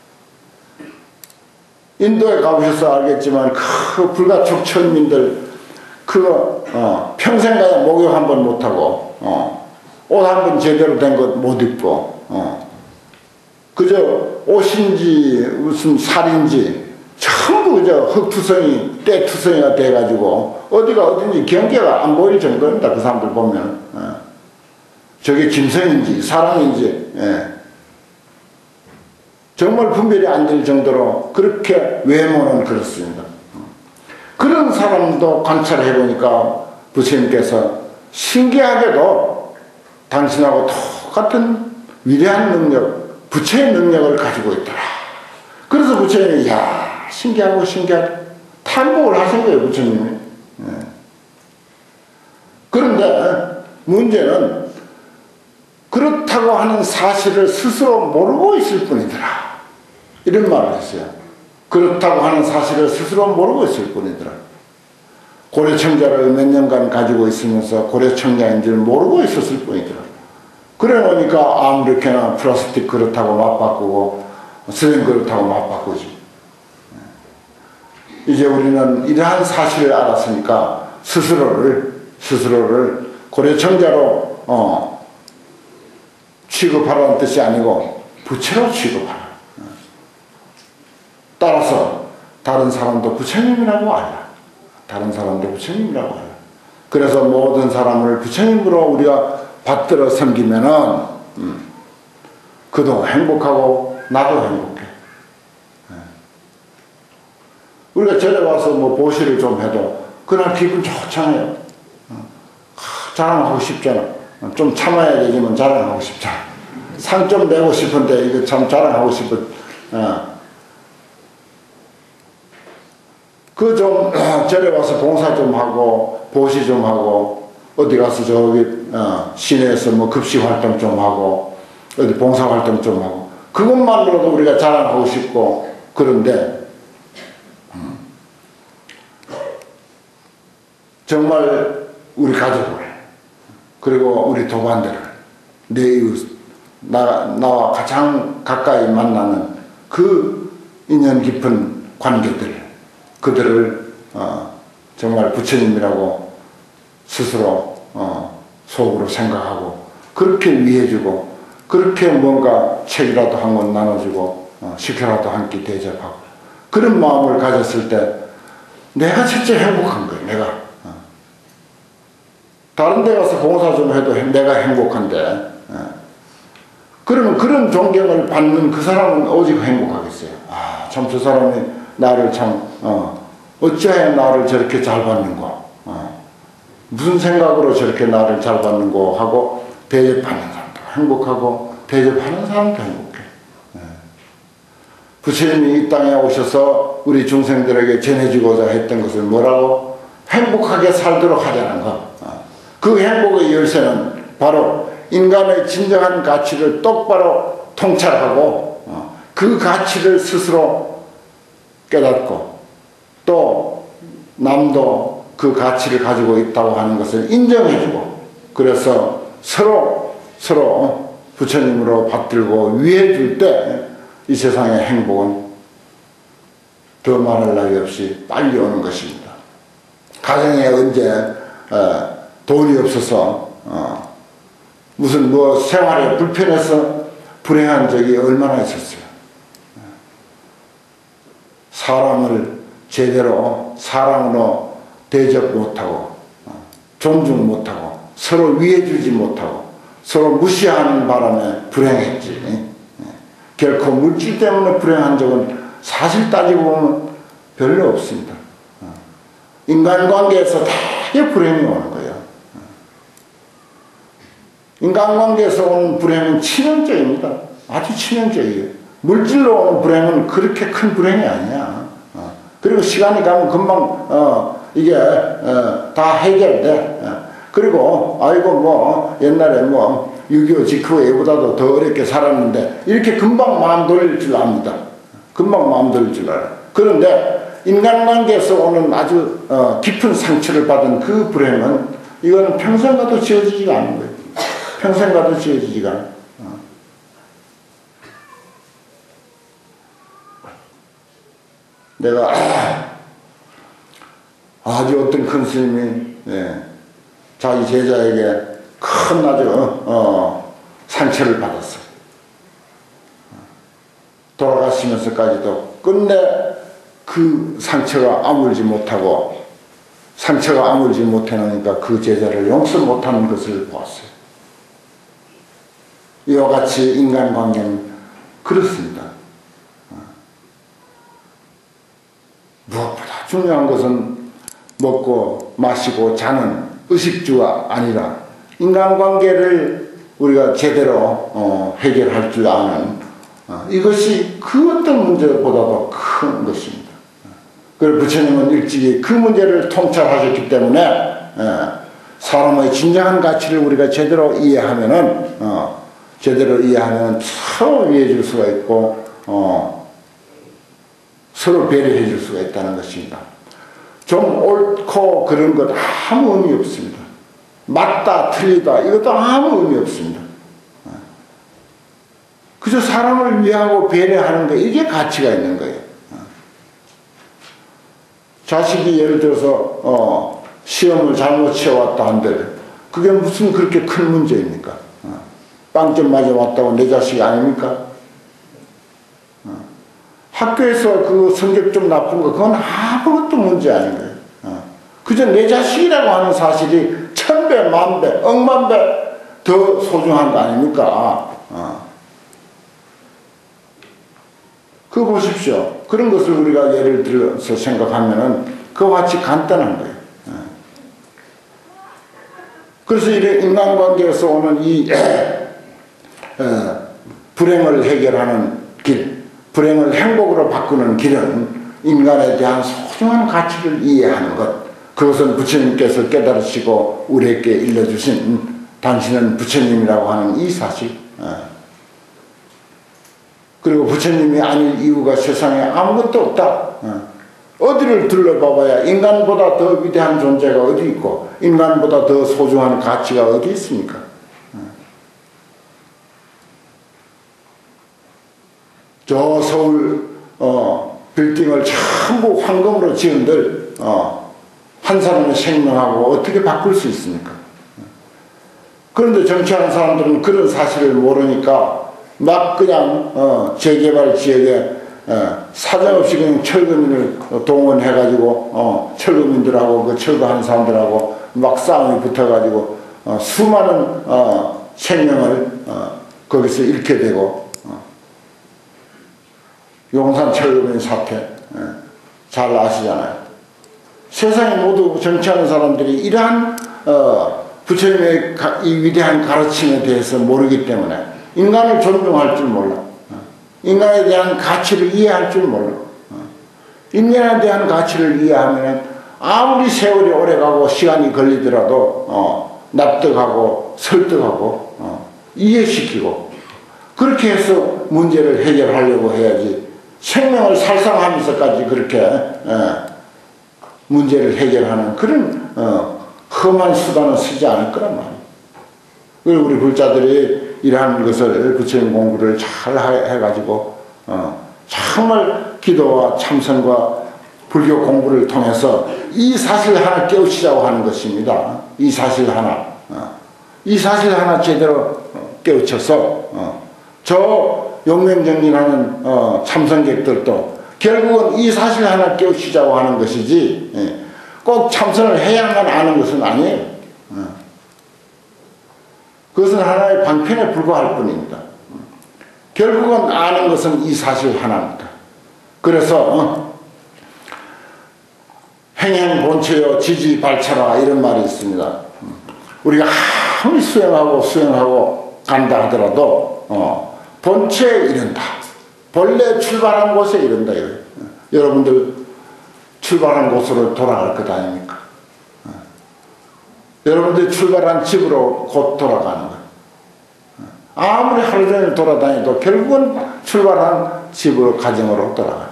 인도에 가보셔서 알겠지만 그 불가촉 천민들 그거 어, 평생 가야 목욕 한 번 못하고 어, 옷 한 번 제대로 된 것 못 입고 어, 그저 옷인지 무슨 살인지 전부 그저 흙투성이 때투성이가 돼가지고 어디가 어딘지 경계가 안 보일 정도입니다. 그 사람들 보면 어. 저게 짐승인지 사람인지 예. 정말 분별이 안 될 정도로 그렇게 외모는 그렇습니다. 그런 사람도 관찰해 보니까 부처님께서 신기하게도 당신하고 똑같은 위대한 능력, 부처의 능력을 가지고 있더라. 그래서 부처님이 야 신기하고 신기하다 탐복을 하신 거예요. 부처님이. 네. 그런데 문제는 그렇다고 하는 사실을 스스로 모르고 있을 뿐이더라. 이런 말을 했어요. 그렇다고 하는 사실을 스스로 모르고 있을 뿐이더라. 고려청자를 몇 년간 가지고 있으면서 고려청자인 줄 모르고 있었을 뿐이더라. 그래 놓으니까 아무렇게나 플라스틱 그릇하고 맞바꾸고 스랭 그릇하고 맞바꾸지. 이제 우리는 이러한 사실을 알았으니까 스스로를 스스로를 고려청자로 어, 취급하라는 뜻이 아니고 부처로 취급하라. 따라서 다른 사람도 부처님이라고 알라. 다른 사람도 부처님이라고 알라. 그래서 모든 사람을 부처님으로 우리가 받들어 섬기면은 음, 그도 행복하고 나도 행복해. 네. 우리가 절에 와서 뭐 보시를 좀 해도 그날 기분 좋잖아요. 어, 자랑하고 싶잖아. 좀 참아야 되지만 자랑하고 싶잖아. 상 좀 내고 싶은데 이거 참 자랑하고 싶어. 어. 그 좀 절에 와서 봉사 좀 하고 보시 좀 하고 어디 가서 저기 어, 시내에서 뭐 급식 활동 좀 하고 어디 봉사 활동 좀 하고 그것만으로도 우리가 자랑하고 싶고 그런데 음, 정말 우리 가족을 그리고 우리 도반들을 내 이웃 나, 나와 가장 가까이 만나는 그 인연 깊은 관계들 그들을 어, 정말 부처님이라고 스스로 어, 속으로 생각하고 그렇게 위해주고 그렇게 뭔가 책이라도 한 권 나눠주고 어, 식혜라도 한 끼 대접하고 그런 마음을 가졌을 때 내가 진짜 행복한 거예요. 내가 어. 다른 데 가서 봉사 좀 해도 내가 행복한데 어. 그러면 그런 존경을 받는 그 사람은 오직 행복하겠어요. 아, 참 저 사람이 나를 참 어, 어찌하여 나를 저렇게 잘 받는고 어, 무슨 생각으로 저렇게 나를 잘 받는고 하고 대접하는 사람도 행복하고 대접하는 사람도 행복해. 예. 부처님이 이 땅에 오셔서 우리 중생들에게 전해주고자 했던 것은 뭐라고? 행복하게 살도록 하자는 거. 어. 그 행복의 열쇠는 바로 인간의 진정한 가치를 똑바로 통찰하고 어, 그 가치를 스스로 깨닫고 또 남도 그 가치를 가지고 있다고 하는 것을 인정해주고 그래서 서로 서로 부처님으로 받들고 위해줄 때 이 세상의 행복은 더 말할 나위 없이 빨리 오는 것입니다. 가정에 언제 어, 돈이 없어서 어, 무슨 뭐 생활에 불편해서 불행한 적이 얼마나 있었어요. 사람을 제대로 사랑으로 대접 못하고 존중 못하고 서로 위해주지 못하고 서로 무시하는 바람에 불행했지. 결코 물질 때문에 불행한 적은 사실 따지고 보면 별로 없습니다. 인간관계에서 되게 불행이 오는 거예요. 인간관계에서 오는 불행은 치명적입니다. 아주 치명적이에요. 물질로 오는 불행은 그렇게 큰 불행이 아니야. 어. 그리고 시간이 가면 금방 어, 이게 어, 다 해결돼. 어. 그리고 아이고 뭐 옛날에 뭐 육이오 직후 얘보다도 더 어렵게 살았는데 이렇게 금방 마음 돌릴 줄 압니다. 금방 마음 돌릴 줄 알아요. 그런데 인간관계에서 오는 아주 어, 깊은 상처를 받은 그 불행은 이거는 평생 가도 지워지지가 않는 거예요. 평생 가도 지워지지가 않아요. 내가 아주 어떤 큰 스님이 예, 자기 제자에게 큰 아주 어, 상처를 받았어요. 돌아가시면서까지도 끝내 그 상처가 아물지 못하고 상처가 아물지 못해놓으니까 그 제자를 용서 못하는 것을 보았어요. 이와 같이 인간관계는 그렇습니다. 무엇보다 중요한 것은 먹고 마시고 자는 의식주가 아니라 인간관계를 우리가 제대로 어, 해결할 줄 아는 어, 이것이 그 어떤 문제보다도 큰 것입니다. 그리고 부처님은 일찍이 그 문제를 통찰하셨기 때문에 에, 사람의 진정한 가치를 우리가 제대로 이해하면은 어, 제대로 이해하면 서로 이해해 줄 수가 있고 어, 서로 배려해 줄 수가 있다는 것입니다. 좀 옳고 그런 것 아무 의미 없습니다. 맞다 틀리다 이것도 아무 의미 없습니다. 그저 사람을 위하고 배려하는 거 이게 가치가 있는 거예요. 자식이 예를 들어서 어, 시험을 잘못 치어왔다 한들 그게 무슨 그렇게 큰 문제입니까? 어. 빵점 맞아 왔다고 내 자식이 아닙니까? 어. 학교에서 그 성적 좀 나쁜 거 그건 아무것도 문제 아닌 거예요. 어. 그저 내 자식이라고 하는 사실이 천배, 만배, 억만배 더 소중한 거 아닙니까? 어. 그거 보십시오. 그런 것을 우리가 예를 들어서 생각하면은 그와 같이 간단한 거예요. 어. 그래서 이런 인간관계에서 오는 이 어, 불행을 해결하는 길, 불행을 행복으로 바꾸는 길은 인간에 대한 소중한 가치를 이해하는 것. 그것은 부처님께서 깨달으시고 우리에게 일러주신 당신은 부처님이라고 하는 이 사실. 그리고 부처님이 아닐 이유가 세상에 아무것도 없다. 어디를 둘러봐봐야 인간보다 더 위대한 존재가 어디 있고 인간보다 더 소중한 가치가 어디 있습니까? 저 서울 어, 빌딩을 전부 황금으로 지은들 어, 한 사람의 생명하고 어떻게 바꿀 수 있습니까? 그런데 정치하는 사람들은 그런 사실을 모르니까 막 그냥 어, 재개발 지역에 어, 사정없이 그냥 철거민을 동원해가지고 어, 철거민들하고 그 철거하는 사람들하고 막 싸움이 붙어가지고 어, 수많은 어, 생명을 어, 거기서 잃게 되고 어. 용산 철거민 사태 어, 잘 아시잖아요. 세상에 모두 정치하는 사람들이 이러한 어, 부처님의 가, 이 위대한 가르침에 대해서 모르기 때문에 인간을 존중할 줄 몰라. 어. 인간에 대한 가치를 이해할 줄 몰라. 어. 인간에 대한 가치를 이해하면 아무리 세월이 오래가고 시간이 걸리더라도 어, 납득하고 설득하고 어, 이해시키고 그렇게 해서 문제를 해결하려고 해야지 생명을 살상하면서까지 그렇게 어, 문제를 해결하는 그런 어, 험한 수단을 쓰지 않을 거란 말이에요. 그리고 우리 불자들이 이러한 것을 부처님 공부를 잘 해가지고 어, 정말 기도와 참선과 불교 공부를 통해서 이 사실 하나 깨우치자고 하는 것입니다. 이 사실 하나. 어, 이 사실 하나 제대로 깨우쳐서 어, 저 용맹정진하는 어, 참선객들도 결국은 이 사실 하나 깨우치자고 하는 것이지 예. 꼭 참선을 해야만 아는 것은 아니에요. 어. 그것은 하나의 방편에 불과할 뿐입니다. 결국은 아는 것은 이 사실 하나입니다. 그래서 어, 행행본체여 지지발차라 이런 말이 있습니다. 우리가 아무리 수행하고 수행하고 간다 하더라도 어, 본체에 이른다. 본래 출발한 곳에 이른다. 이거예요. 여러분들 출발한 곳으로 돌아갈 것 아닙니까? 어. 여러분들 출발한 집으로 곧 돌아가는 거예요. 어. 아무리 하루 종일 돌아다녀도 결국은 출발한 집으로 가정으로 돌아가는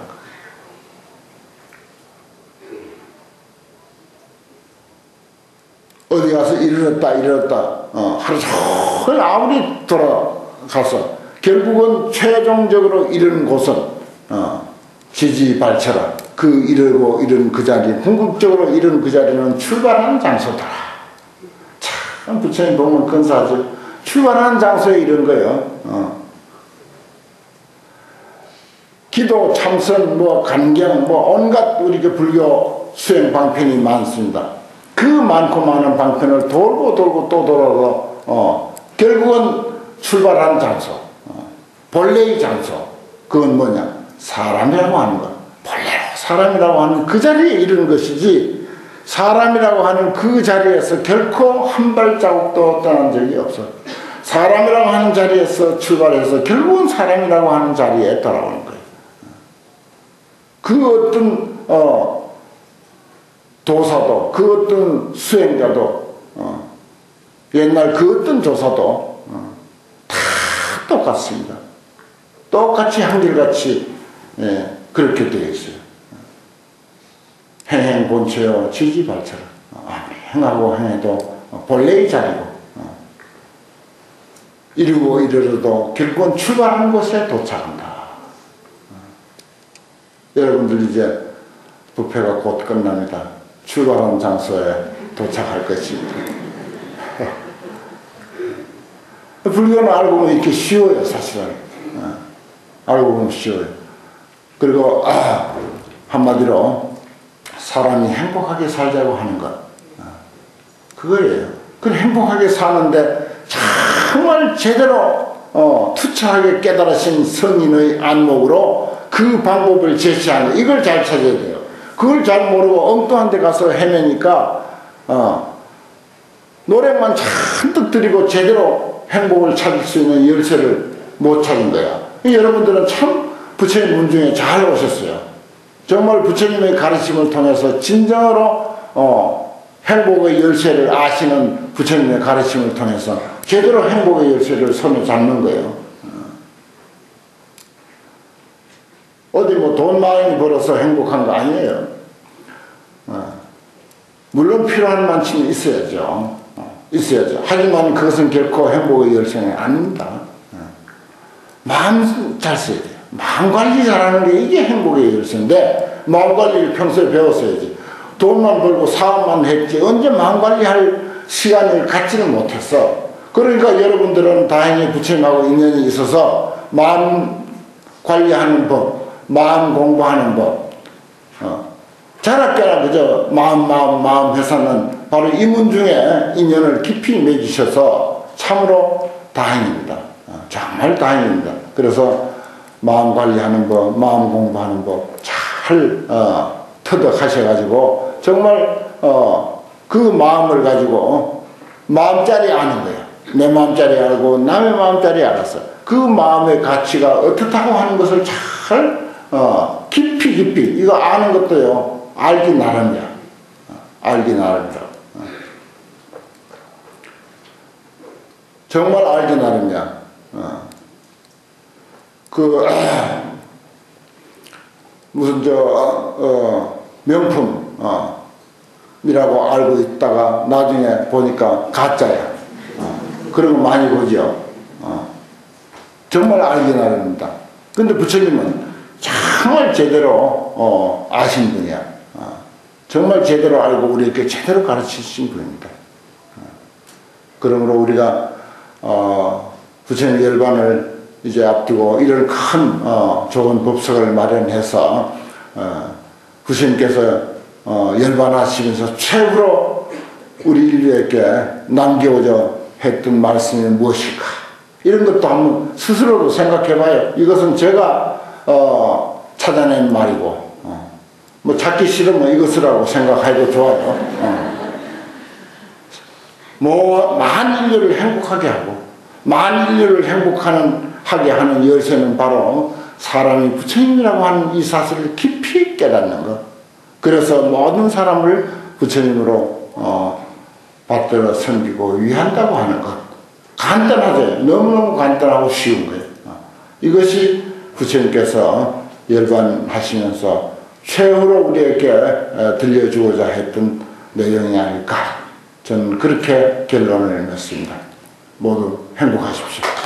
거예요. 어디 가서 이르렀다 이르렀다 어, 하루 종일 아무리 돌아가서 결국은 최종적으로 이른 곳은 어, 지지발차라 그 이르고 이른 그 자리 궁극적으로 이른 그 자리는 출발하는 장소다. 참 부처님 보면 근사하죠. 출발하는 장소에 이른 거예요. 어. 기도, 참선, 뭐 간경, 뭐 온갖 우리 그 불교 수행 방편이 많습니다. 그 많고 많은 방편을 돌고 돌고 또 돌아서 어, 결국은 출발하는 장소, 어, 본래의 장소, 그건 뭐냐? 사람이라고 하는 것. 본래로 사람이라고 하는 그 자리에 이르는 것이지 사람이라고 하는 그 자리에서 결코 한 발자국도 떠난 적이 없어. 사람이라고 하는 자리에서 출발해서 결국은 사람이라고 하는 자리에 돌아오는 거예요. 그 어떤 어, 도사도 그 어떤 수행자도 어, 옛날 그 어떤 조사도 어, 다 똑같습니다. 똑같이 한결같이 예, 그렇게 되어 있어요. 행행본체여 지지발차라. 아무리 행하고 행해도 본래의 자리고 어. 이루고 이르러도 결국은 출발하는 곳에 도착한다. 어. 여러분들 이제 부패가 곧 끝납니다. 출발하는 장소에 도착할 것입니다. 불교는 알고 보면 이렇게 쉬워요, 사실은. 알고 보면 쉬워요. 그리고 아, 한마디로 사람이 행복하게 살자고 하는 것, 그거예요. 그 행복하게 사는데 정말 제대로 어, 투철하게 깨달으신 성인의 안목으로 그 방법을 제시하는, 이걸 잘 찾아야 돼요. 그걸 잘 모르고 엉뚱한 데 가서 헤매니까 어, 노래만 잔뜩 드리고 제대로 행복을 찾을 수 있는 열쇠를 못 찾은 거야. 여러분들은 참 부처님 문중에 잘 오셨어요. 정말 부처님의 가르침을 통해서 진정으로 어, 행복의 열쇠를 아시는 부처님의 가르침을 통해서 제대로 행복의 열쇠를 손에 잡는 거예요. 어디 뭐 돈 많이 벌어서 행복한 거 아니에요. 어. 물론 필요한 만큼은 있어야죠. 어. 있어야죠. 하지만 그것은 결코 행복의 열쇠는 아닙니다. 어. 마음 잘 써야 돼요. 마음 관리 잘하는 게 이게 행복의 열쇠인데, 마음 관리를 평소에 배웠어야지. 돈만 벌고 사업만 했지 언제 마음 관리할 시간을 갖지는 못했어. 그러니까 여러분들은 다행히 부처님하고 인연이 있어서 마음 관리하는 법, 마음 공부하는 법, 어. 자라깨나 그저 마음 마음 마음 회사는 바로 이 문중에 인연을 깊이 맺으셔서 참으로 다행입니다. 어. 정말 다행입니다. 그래서 마음 관리하는 법, 마음 공부하는 법 잘 어, 터득하셔가지고 정말 어, 그 마음을 가지고 마음짜리 아는 거예요. 내 마음짜리 알고 남의 마음짜리 알았어. 그 마음의 가치가 어떻다고 하는 것을 잘 어, 깊이 깊이 이거 아는 것도요 알기 나름이야. 어, 알기 나름이라. 어. 정말 알기 나름이야. 어. 그 아, 무슨 저 어, 명품 어, 이라고 알고 있다가 나중에 보니까 가짜야. 어, 그런 거 많이 보죠. 어. 정말 알기 나름입니다. 근데 부처님은 정말 제대로 어, 아신 분이야. 어. 정말 제대로 알고 우리에게 제대로 가르치신 분입니다. 어. 그러므로 우리가 어, 부처님 열반을 이제 앞두고 이런 큰 어, 좋은 법석을 마련해서 어, 부처님께서 어, 열반하시면서 최후로 우리 인류에게 남겨오자 했던 말씀이 무엇일까? 이런 것도 한번 스스로도 생각해봐요. 이것은 제가 어, 찾아낸 말이고 어, 뭐 찾기 싫으면 이것이라고 생각해도 좋아요. 어. 뭐 만 인류를 행복하게 하고 만 인류를 행복하는 하게 하는 열쇠는 바로 사람이 부처님이라고 하는 이 사실을 깊이 깨닫는 것. 그래서 모든 사람을 부처님으로 어, 받들어 섬기고 위한다고 하는 것. 간단하죠. 너무너무 간단하고 쉬운 거예요. 어. 이것이 부처님께서 열반하시면서 최후로 우리에게 들려주고자 했던 내용이 아닐까. 저는 그렇게 결론을 냈습니다. 모두 행복하십시오.